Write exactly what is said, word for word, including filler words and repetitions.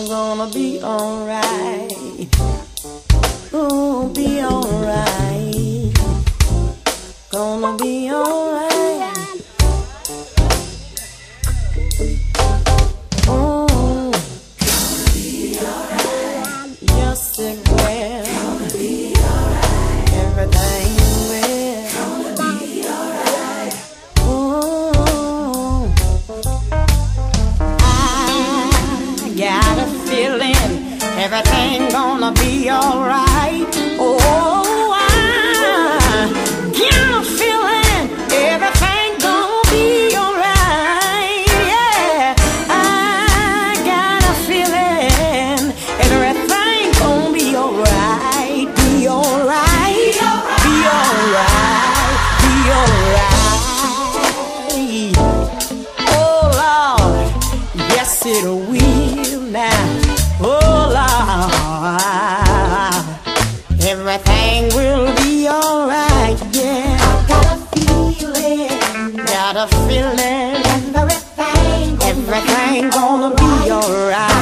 all gonna be alright. Gonna be alright. Gonna be alright. Oh, gonna be alright. Yes, it will. Gonna be alright. Everything will. Gonna be alright. Oh, I got a feeling everything gonna be alright. Oh, I got a feeling everything gonna be alright. Yeah, I got a feeling everything gonna be alright. Be alright. Be alright. Be alright. Oh Lord, yes it will now. Oh Lord, everything will be alright, yeah. I got a feeling, got a feeling, everything, everything gonna be alright.